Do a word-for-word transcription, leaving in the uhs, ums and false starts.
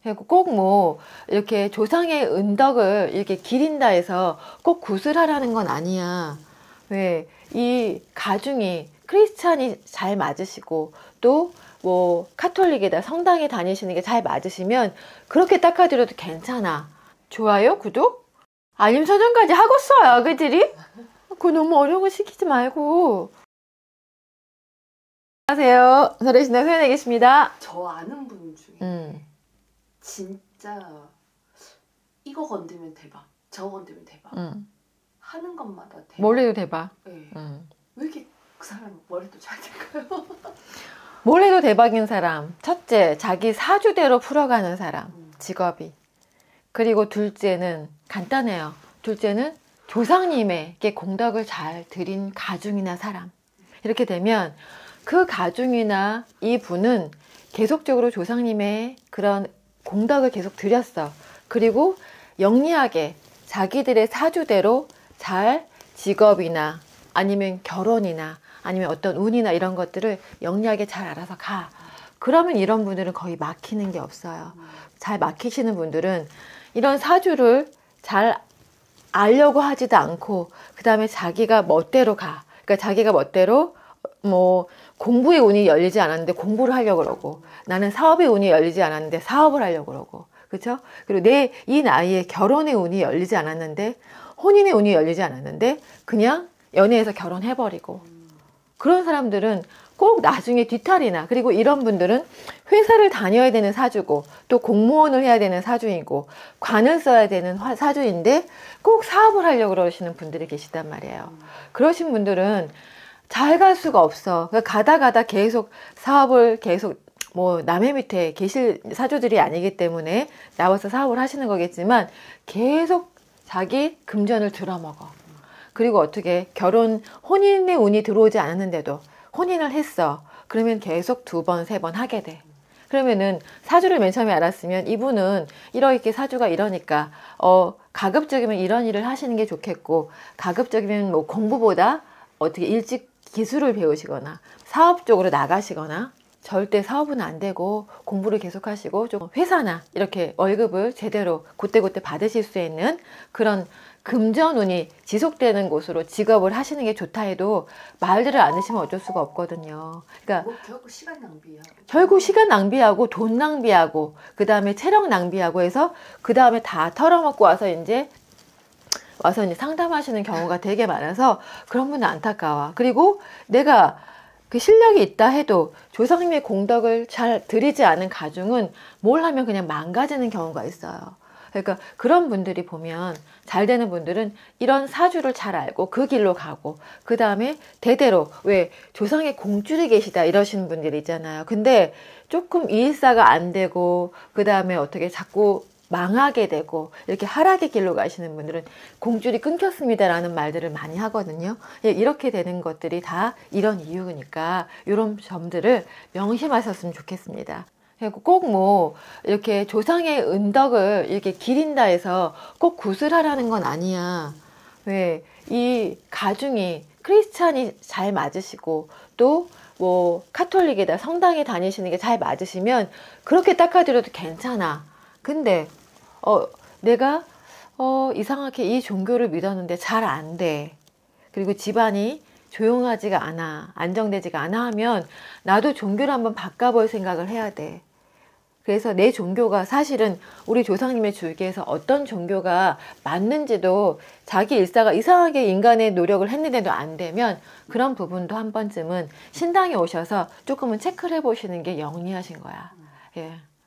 꼭 뭐 이렇게 조상의 은덕을 이렇게 기린다 해서 꼭 구슬하라는 건 아니야. 왜 이 가중이 크리스찬이 잘 맞으시고 또 뭐 카톨릭이다 성당에 다니시는 게 잘 맞으시면 그렇게 닦아드려도 괜찮아. 좋아요, 구독, 알림 설정까지 하고 써요, 그들이? 그거 너무 어려운 거 시키지 말고. 안녕하세요, 서울신당 소연에 계십니다. 저 아는 분 중에 음. 진짜 이거 건드면 대박, 저거 건드면 대박 음. 하는 것마다 대박. 뭘 해도 대박. 네. 음. 왜 이렇게 그 사람 머리도 잘 될까요? 뭘 해도 대박인 사람. 첫째, 자기 사주대로 풀어가는 사람, 음. 직업이. 그리고 둘째는 간단해요. 둘째는 조상님에게 공덕을 잘 드린 가중이나 사람. 이렇게 되면 그 가중이나 이 분은 계속적으로 조상님의 그런 공덕을 계속 드렸어. 그리고 영리하게 자기들의 사주대로 잘 직업이나 아니면 결혼이나 아니면 어떤 운이나 이런 것들을 영리하게 잘 알아서 가. 그러면 이런 분들은 거의 막히는 게 없어요. 잘 막히시는 분들은 이런 사주를 잘 알려고 하지도 않고 그 다음에 자기가 멋대로 가. 그러니까 자기가 멋대로 뭐 공부의 운이 열리지 않았는데 공부를 하려고 그러고, 나는 사업의 운이 열리지 않았는데 사업을 하려고 그러고, 그렇죠? 그리고 내 이 나이에 결혼의 운이 열리지 않았는데, 혼인의 운이 열리지 않았는데 그냥 연애해서 결혼해버리고, 그런 사람들은 꼭 나중에 뒤탈이나, 그리고 이런 분들은 회사를 다녀야 되는 사주고 또 공무원을 해야 되는 사주이고 관을 써야 되는 화, 사주인데 꼭 사업을 하려고 그러시는 분들이 계시단 말이에요. 그러신 분들은 잘 갈 수가 없어. 그러니까 가다 가다 계속 사업을 계속 뭐 남의 밑에 계실 사주들이 아니기 때문에 나와서 사업을 하시는 거겠지만 계속 자기 금전을 들어먹어. 그리고 어떻게 결혼, 혼인의 운이 들어오지 않았는데도 혼인을 했어. 그러면 계속 두 번, 세 번 하게 돼. 그러면은 사주를 맨 처음에 알았으면 이분은 이렇게 사주가 이러니까 어 가급적이면 이런 일을 하시는 게 좋겠고, 가급적이면 뭐 공부보다 어떻게 일찍 기술을 배우시거나 사업 쪽으로 나가시거나, 절대 사업은 안 되고 공부를 계속 하시고 좀 회사나 이렇게 월급을 제대로 그때그때 받으실 수 있는 그런 금전운이 지속되는 곳으로 직업을 하시는 게 좋다 해도 말들을 안 하시면 어쩔 수가 없거든요. 그러니까 뭐 결국 시간 낭비야. 결국 시간 낭비하고 돈 낭비하고 그 다음에 체력 낭비하고 해서 그 다음에 다 털어먹고 와서 이제 와서 이제 상담하시는 경우가 되게 많아서 그런 분은 안타까워. 그리고 내가 그 실력이 있다 해도 조상님의 공덕을 잘 드리지 않은 가중은 뭘 하면 그냥 망가지는 경우가 있어요. 그러니까 그런 분들이 보면, 잘 되는 분들은 이런 사주를 잘 알고 그 길로 가고, 그 다음에 대대로, 왜 조상의 공줄이 계시다 이러시는 분들이 있잖아요. 근데 조금 일사가 안 되고 그 다음에 어떻게 자꾸 망하게 되고 이렇게 하락의 길로 가시는 분들은 공줄이 끊겼습니다라는 말들을 많이 하거든요. 이렇게 되는 것들이 다 이런 이유니까 이런 점들을 명심하셨으면 좋겠습니다. 꼭 뭐 이렇게 조상의 은덕을 이렇게 기린다 해서 꼭 구슬하라는 건 아니야. 왜 이 가중이 크리스찬이 잘 맞으시고 또 뭐 카톨릭이다 성당에 다니시는 게 잘 맞으시면 그렇게 닦아드려도 괜찮아. 근데 어 내가 어 이상하게 이 종교를 믿었는데 잘 안 돼. 그리고 집안이 조용하지가 않아, 안정되지가 않아 하면 나도 종교를 한번 바꿔볼 생각을 해야 돼. 그래서 내 종교가 사실은 우리 조상님의 줄기에서 어떤 종교가 맞는지도 자기 일사가 이상하게 인간의 노력을 했는데도 안 되면 그런 부분도 한 번쯤은 신당에 오셔서 조금은 체크를 해보시는 게 영리하신 거야. 예.